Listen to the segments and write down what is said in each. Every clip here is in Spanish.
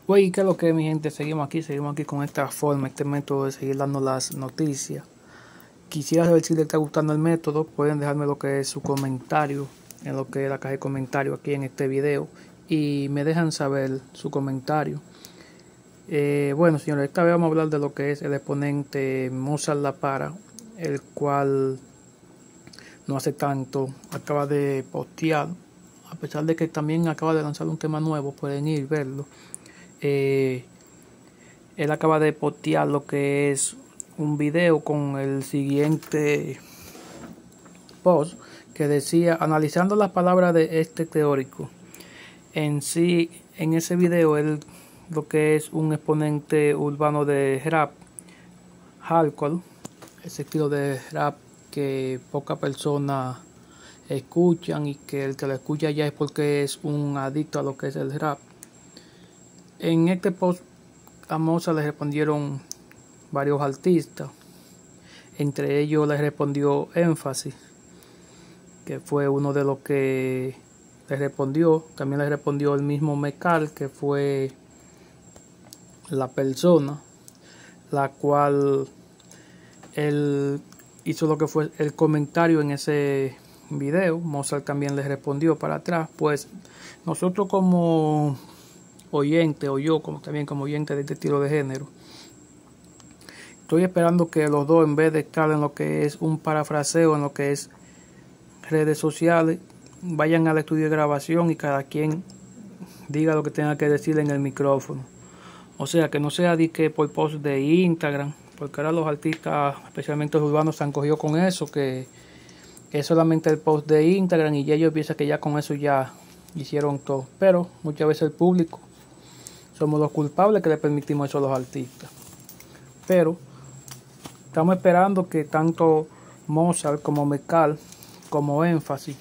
Güey, ¿qué es lo que mi gente? Seguimos aquí con esta forma, este método de seguir dando las noticias. Quisiera saber si les está gustando el método. Pueden dejarme lo que es su comentario en lo que es la caja de comentarios aquí en este video y me dejan saber su comentario. Bueno, señores, esta vez vamos a hablar de lo que es el exponente Mozart La Para, el cual no hace tanto acaba de postear, a pesar de que también acaba de lanzar un tema nuevo, pueden ir a verlo. Él acaba de postear lo que es un video con el siguiente post que decía: analizando las palabras de este teórico. En sí, en ese video él lo que es un exponente urbano de rap, hardcore, ese estilo de rap que pocas personas escuchan y que el que lo escucha ya es porque es un adicto a lo que es el rap. En este post a Mozart le respondieron varios artistas, entre ellos le respondió Énfasis, que fue uno de los que le respondió. También le respondió el mismo Mecal, que fue la persona la cual él hizo lo que fue el comentario en ese video. Mozart también le respondió para atrás. Pues nosotros como oyente, o yo también como oyente de este estilo de género, estoy esperando que los dos, en vez de estar en lo que es un parafraseo, en lo que es redes sociales, vayan al estudio de grabación y cada quien diga lo que tenga que decir en el micrófono. O sea, que no sea de que por post de Instagram, porque ahora los artistas, especialmente los urbanos, se han cogido con eso, que es solamente el post de Instagram y ya ellos piensan que ya con eso ya hicieron todo. Pero muchas veces el público somos los culpables que le permitimos eso a los artistas. Pero estamos esperando que tanto Mozart como Mecal como Énfasis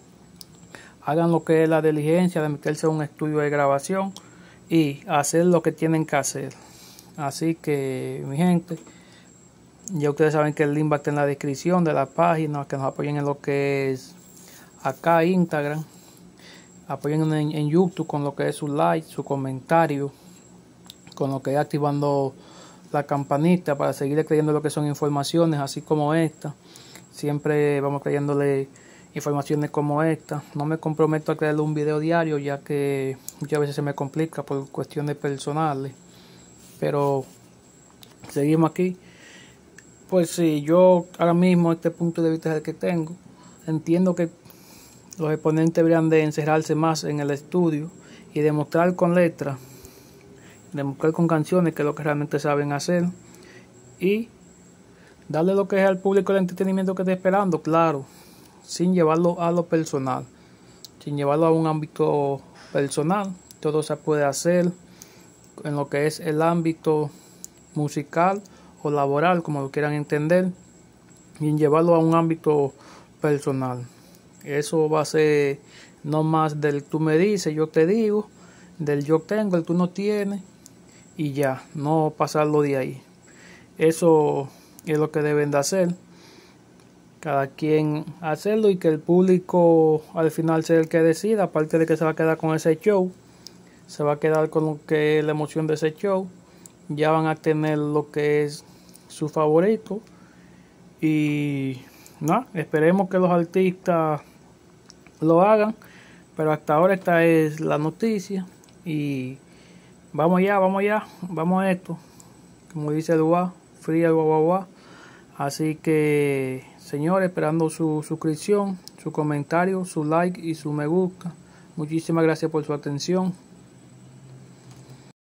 hagan lo que es la diligencia de meterse a un estudio de grabación y hacer lo que tienen que hacer. Así que, mi gente, ya ustedes saben que el link va a estar en la descripción de la página, que nos apoyen en lo que es acá Instagram, apoyen en YouTube con lo que es su like, su comentario, con lo que es activando la campanita para seguir creyendo lo que son informaciones así como esta. Siempre vamos creyéndole informaciones como esta. No me comprometo a crearle un video diario, ya que muchas veces se me complica por cuestiones personales, pero seguimos aquí. Pues sí, yo ahora mismo este punto de vista es el que tengo. Entiendo que los exponentes deberían de encerrarse más en el estudio y demostrar con letras, demostrar con canciones que es lo que realmente saben hacer, y darle lo que es al público el entretenimiento que está esperando, claro, sin llevarlo a lo personal, sin llevarlo a un ámbito personal. Todo se puede hacer en lo que es el ámbito musical o laboral, como lo quieran entender, y llevarlo a un ámbito personal. Eso va a ser no más del tú me dices, yo te digo, del yo tengo, el tú no tienes, y ya, no pasarlo de ahí. Eso es lo que deben de hacer, cada quien hacerlo, y que el público al final sea el que decida. Aparte de que se va a quedar con ese show, se va a quedar con lo que es la emoción de ese show. Ya van a tener lo que es su favorito, y no, esperemos que los artistas lo hagan. Pero hasta ahora esta es la noticia y vamos allá, vamos a esto, como dice el guá, fría el guá. Así que, señores, esperando su suscripción, su comentario, su like y su me gusta. Muchísimas gracias por su atención.